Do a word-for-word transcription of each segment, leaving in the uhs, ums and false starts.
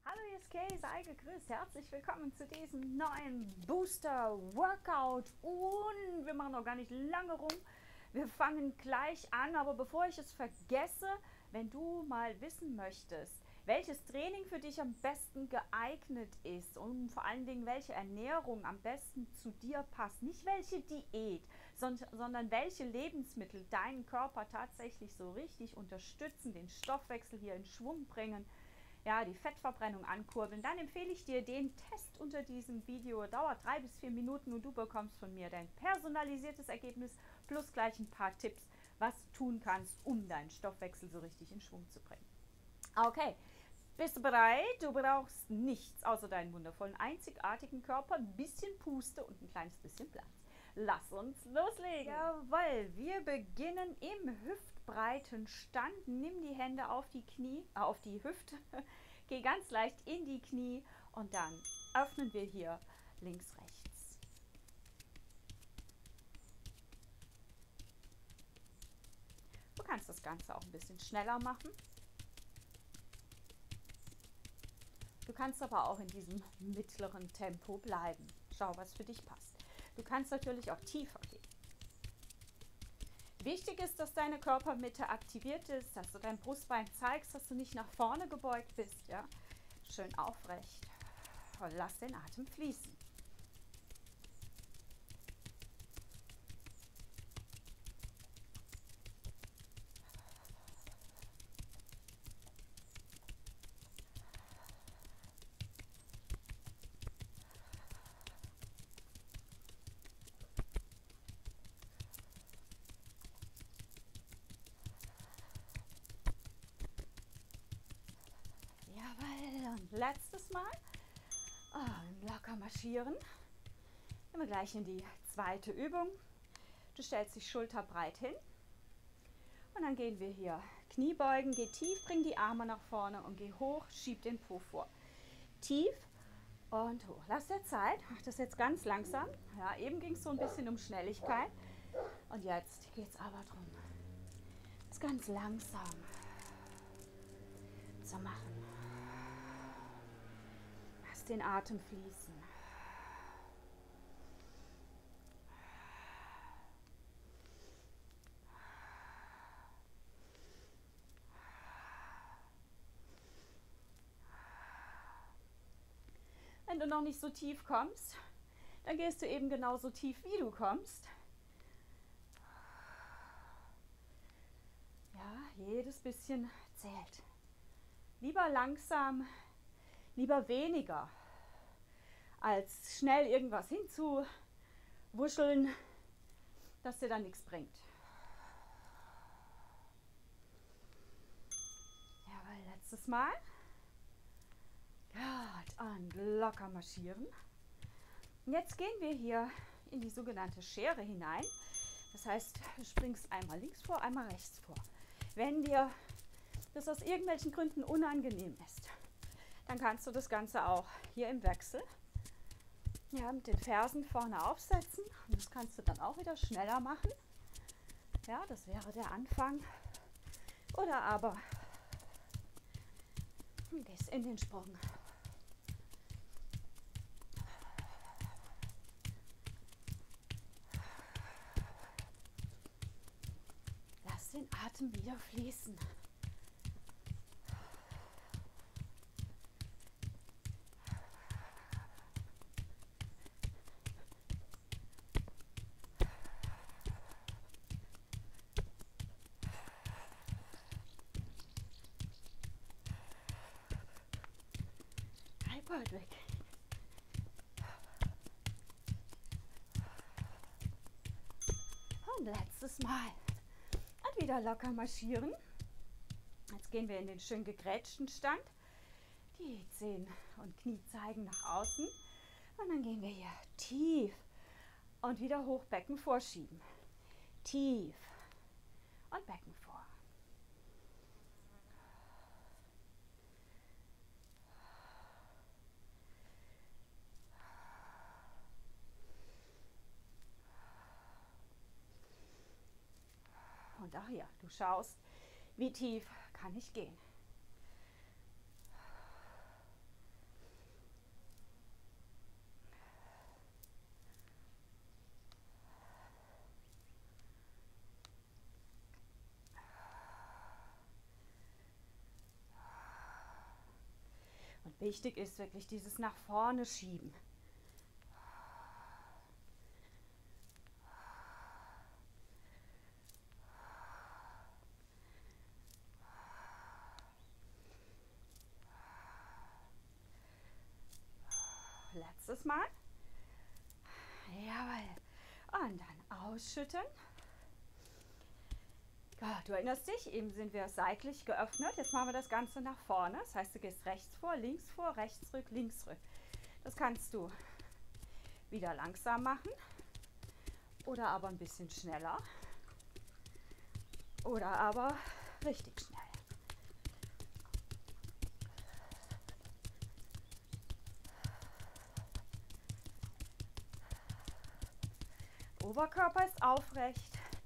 Hallo, hier ist Kay, sei gegrüßt. Herzlich willkommen zu diesem neuen Booster-Workout. Und wir machen noch gar nicht lange rum. Wir fangen gleich an, aber bevor ich es vergesse, wenn du mal wissen möchtest, welches Training für dich am besten geeignet ist und vor allen Dingen welche Ernährung am besten zu dir passt, nicht welche Diät, sondern welche Lebensmittel deinen Körper tatsächlich so richtig unterstützen, den Stoffwechsel hier in Schwung bringen, ja, die Fettverbrennung ankurbeln, dann empfehle ich dir den Test unter diesem Video. Dauert drei bis vier Minuten und du bekommst von mir dein personalisiertes Ergebnis plus gleich ein paar Tipps, was du tun kannst, um deinen Stoffwechsel so richtig in Schwung zu bringen. Okay, bist du bereit? Du brauchst nichts außer deinen wundervollen, einzigartigen Körper, ein bisschen Puste und ein kleines bisschen Platz. Lass uns loslegen. Jawohl, wir beginnen im hüftbreiten Stand. Nimm die Hände auf die Knie, äh, auf die Hüfte, geh ganz leicht in die Knie und dann öffnen wir hier links, rechts. Du kannst das Ganze auch ein bisschen schneller machen. Du kannst aber auch in diesem mittleren Tempo bleiben. Schau, was für dich passt. Du kannst natürlich auch tiefer gehen. Wichtig ist, dass deine Körpermitte aktiviert ist, dass du dein Brustbein zeigst, dass du nicht nach vorne gebeugt bist. Ja? Schön aufrecht. Und lass den Atem fließen. Jawohl, und letztes Mal. Oh, locker marschieren. Gehen wir gleich in die zweite Übung. Du stellst dich schulterbreit hin. Und dann gehen wir hier Kniebeugen, geh tief, bring die Arme nach vorne und geh hoch, schieb den Po vor. Tief und hoch. Lass dir Zeit, mach das jetzt ganz langsam. Ja, eben ging es so ein bisschen um Schnelligkeit. Und jetzt geht es aber darum, das ganz langsam zu machen. Lass den Atem fließen. Wenn du noch nicht so tief kommst, dann gehst du eben genauso tief, wie du kommst. Ja, jedes bisschen zählt. Lieber langsam, lieber weniger, als schnell irgendwas hinzuwuscheln, das dir dann nichts bringt. Jawohl, letztes Mal. Gut, und locker marschieren. Und jetzt gehen wir hier in die sogenannte Schere hinein. Das heißt, du springst einmal links vor, einmal rechts vor. Wenn dir das aus irgendwelchen Gründen unangenehm ist, dann kannst du das Ganze auch hier im Wechsel, ja, mit den Fersen vorne aufsetzen. Und das kannst du dann auch wieder schneller machen. Ja, das wäre der Anfang. Oder aber du gehst in den Sprung. Lass den Atem wieder fließen. Hypertrophic. Und letztes Mal. Und wieder locker marschieren. Jetzt gehen wir in den schön gegrätschten Stand. Die Zehen und Knie zeigen nach außen. Und dann gehen wir hier tief und wieder hoch, Becken vorschieben. Tief und Becken vor. Und auch hier, du schaust, wie tief kann ich gehen. Wichtig ist wirklich dieses nach vorne schieben. Letztes Mal. Jawohl. Und dann ausschütten. Ja, du erinnerst dich, eben sind wir seitlich geöffnet. Jetzt machen wir das Ganze nach vorne. Das heißt, du gehst rechts vor, links vor, rechts rück, links rück. Das kannst du wieder langsam machen oder aber ein bisschen schneller oder aber richtig schnell. Oberkörper ist aufrecht.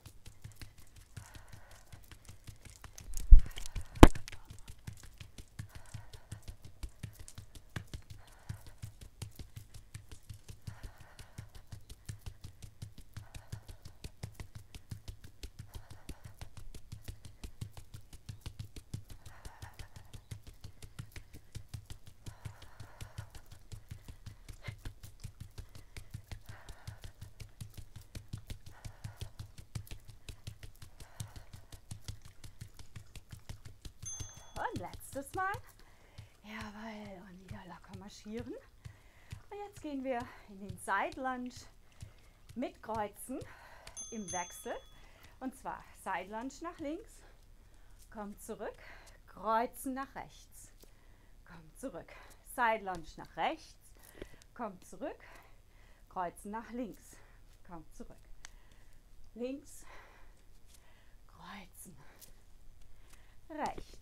Und letztes Mal. Jawohl. Und wieder locker marschieren. Und jetzt gehen wir in den Side Lunge mit Kreuzen im Wechsel. Und zwar Side Lunge nach links. Komm zurück. Kreuzen nach rechts. Komm zurück. Side Lunge nach rechts. Komm zurück. Kreuzen nach links. Komm zurück. Links. Kreuzen. Rechts.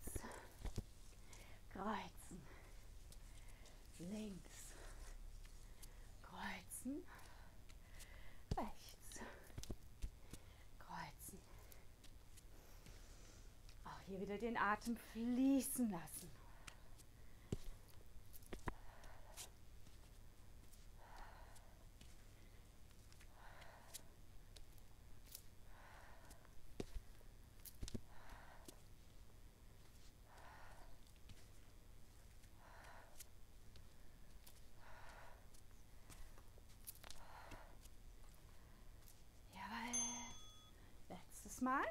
Kreuzen, links, kreuzen, rechts, kreuzen. Auch hier wieder den Atem fließen lassen. Mal.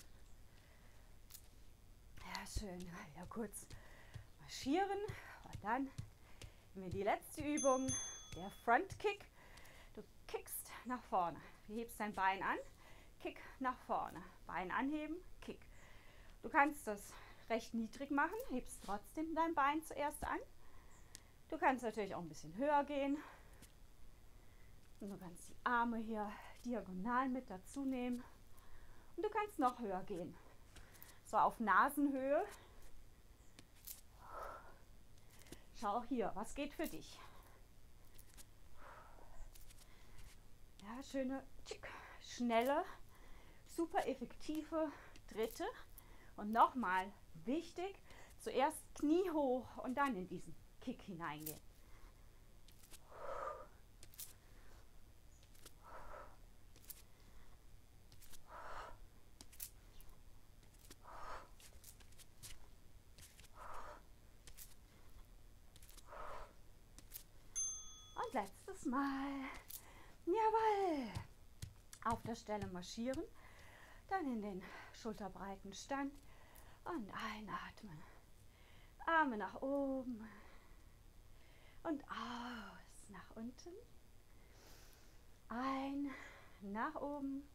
Ja, schön. Ja, kurz marschieren und dann nehmen wir die letzte Übung, der Front Kick. Du kickst nach vorne. Du hebst dein Bein an, Kick nach vorne. Bein anheben, Kick. Du kannst das recht niedrig machen, hebst trotzdem dein Bein zuerst an. Du kannst natürlich auch ein bisschen höher gehen. Und du kannst die Arme hier diagonal mit dazu nehmen. Und du kannst noch höher gehen. So auf Nasenhöhe. Schau hier, was geht für dich? Ja, schöne, schnelle, super effektive dritte. Und nochmal wichtig, zuerst Knie hoch und dann in diesen Kick hineingehen. Letztes Mal. Jawohl. Auf der Stelle marschieren. Dann in den schulterbreiten Stand. Und einatmen. Arme nach oben. Und aus. Nach unten. Ein. Nach oben.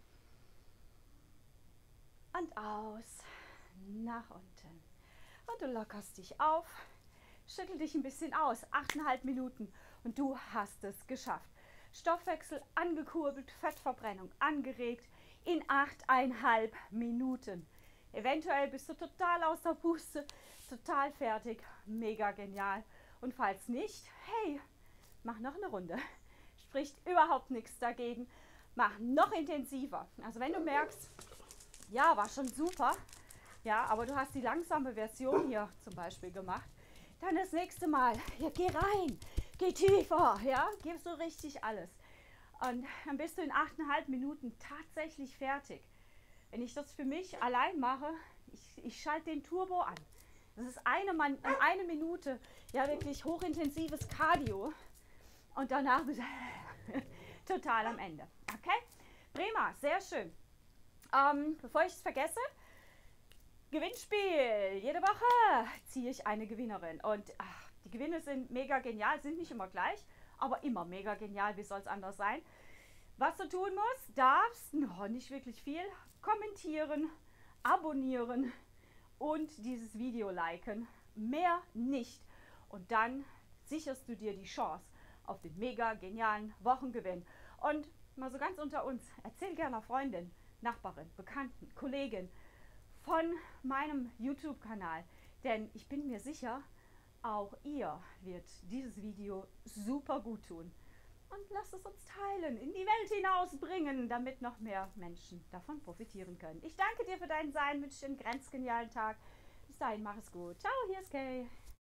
Und aus. Nach unten. Und du lockerst dich auf. Schüttel dich ein bisschen aus. Achteinhalb Minuten. Und du hast es geschafft. Stoffwechsel angekurbelt, Fettverbrennung angeregt in achteinhalb Minuten. Eventuell bist du total aus der Puste, total fertig, mega genial. Und falls nicht, hey, mach noch eine Runde. Spricht überhaupt nichts dagegen. Mach noch intensiver. Also wenn du merkst, ja, war schon super, ja, aber du hast die langsame Version hier zum Beispiel gemacht, dann das nächste Mal, ja, geh rein. Geh tiefer, ja, gib so richtig alles. Und dann bist du in achteinhalb Minuten tatsächlich fertig. Wenn ich das für mich allein mache, ich, ich schalte den Turbo an. Das ist eine, Man eine Minute, ja wirklich hochintensives Cardio. Und danach total am Ende. Okay? Prima, sehr schön. Ähm, bevor ich es vergesse, Gewinnspiel. Jede Woche ziehe ich eine Gewinnerin. Und ach, die Gewinne sind mega genial, sind nicht immer gleich, aber immer mega genial. Wie soll es anders sein? Was du tun musst, darfst, no, nicht wirklich viel, kommentieren, abonnieren und dieses Video liken. Mehr nicht. Und dann sicherst du dir die Chance auf den mega genialen Wochengewinn. Und mal so ganz unter uns, erzähl gerne Freundin, Nachbarin, Bekannten, Kollegin von meinem YouTube-Kanal. Denn ich bin mir sicher, auch ihr wird dieses Video super gut tun. Und lasst es uns teilen, in die Welt hinausbringen, damit noch mehr Menschen davon profitieren können. Ich danke dir für dein Sein, wünsche dir einen grenzgenialen Tag. Bis dahin, mach es gut. Ciao, hier ist Kay.